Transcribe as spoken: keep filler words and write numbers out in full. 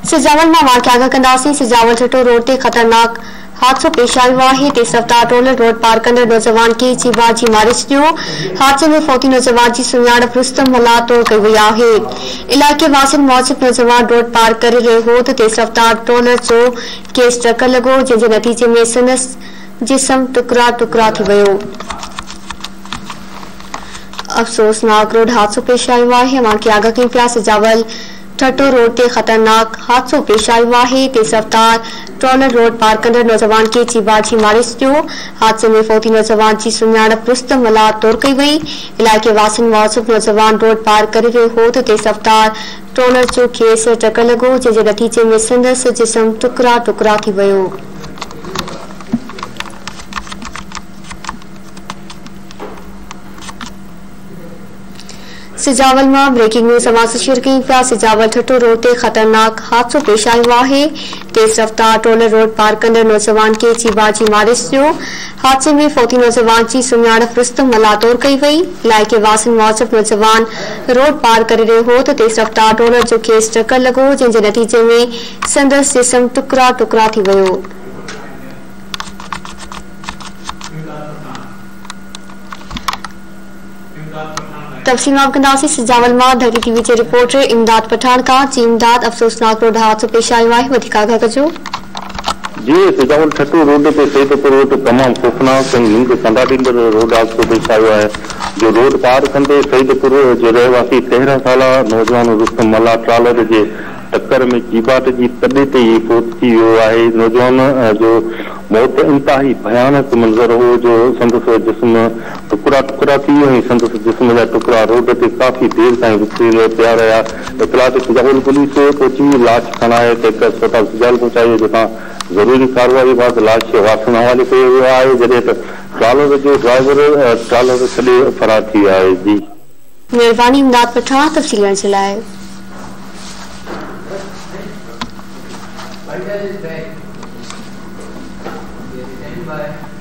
सिजावल में वाक़िया आगाह कंदासीं। सिजावल ठटो रोड ते खतरनाक हादसो पेश आयो है। तेज रफ्तार ट्रोलर रोड पार कंदड़ नौजवान के जीवा जी मारे छॾियो। हादसे में फौती नौजवान की सुञाणप रुस्तम मला तौर कई वई आहे। इलाइक़े वासियुनि मूजिब नौजवान रोड पार करे रहियो हो त तेज रफ्तार ट्रोलर जो केस टक्कर लॻो, जंहिंजे नतीजे में संदसि जिस्म टुकड़ा टुकड़ा थी वियो। अफ़सोसनाक रोड हादसो पेश आयो आहे। वाक़िया आगाह कयूं पिया। सिजावल ठटो रोड ते खतरनाक हादसो पेश आयो है। तेज रफ्तार ट्रोलर रोड पार कंदड़ नौजवान के चीबाजी मारे छॾियो। हादसे में फौती नौजवान की सुञाणप रुस्तम मला तौर कई वई। इलाइक़े वासियुनि मूजिब नौजवान रोड पार करे रहियो हो त तेज रफ्तार ट्रोलर जो केस टक्कर लॻो, जंहिंजे नतीजे में संदसि जिस्म टुकड़ा टुकड़ा थी वियो। सिजावल में ब्रेकिंग न्यूज़ समाज से शेयर कई पिया। सिजावल ठटो रोड ते खतरनाक हादसो पेश आयो है। तेज रफ्तार ट्रोलर रोड पार कंदड़ नौजवान के चीबाजी मारे छॾियो। हादसे में फौती नौजवान की सुञाणप रुस्तम मला तौर कई वई। इलाइक़े वासियुनि मूजिब नौजवान रोड पार करे रहियो हो त तेज रफ्तार ट्रोलर जो केस टक्कर लॻो, जंहिंजे नतीजे में संदसि जिस्म टुकड़ा टुकड़ा थी वियो। तफसील में कंदासीं। सिजावल में धरती टीवी के रिपोर्टर इमदाद पठान का। जी इमदाद, अफसोसनाक रोड हादसो पेश आयो है, वधीक आगाह कजो। जी, सिजावल ठटो रोड पे सईदपुर रोड तमाम खौफनाक लिंक कंदा ॾींदड़ रोड हादसो पेश आयो है। जो रोड पार कंदे सईदपुर जो रहवासी तेरहं साला नौजवान रुस्तम मला ट्रालर के टक्कर में चीबाट की तॾे ते ही फौत थी वियो आहे। नौजवान जो मौत इंतहाई भयानक मंज़र हो, जो संदसि जिस्म टुकड़ा टुकड़ा थी वियो ऐं संदसि जिस्म जा टुकड़ा रोड ते काफ़ी देर ताईं विछड़ी पिया रहिया। इतला ते सिजावल पुलिस पहुची लाश खणाए हिकु अस्पताल सिजावल पहुचाई, जितां ज़रूरी कार्रवाई बाद लाश वासन हवाले कयो वियो आहे, जॾहिं त ट्रालर जो ड्राइवर ट्रालर छॾे फरार थी वियो आहे। जी मेहरबानी इमदाद पठान, तफ़सील जे लाइ। Is back. Yes, stand by.